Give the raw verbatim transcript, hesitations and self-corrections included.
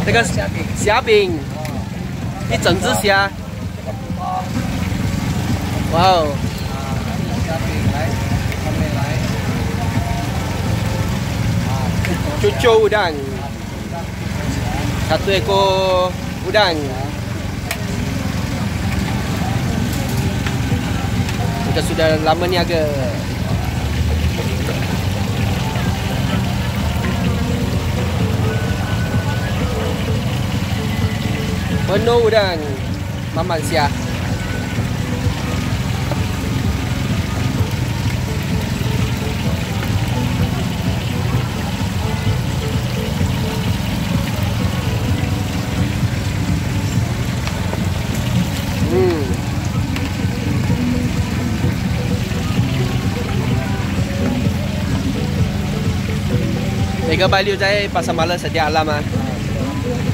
那个虾饼，一整只虾。哇哦！cucu udang, satu ekor udang. Kita sudah lama niaga. Penuh udang, Maman Siah. Hmm. Mega Baliu saya pasar malam setiap alam ah.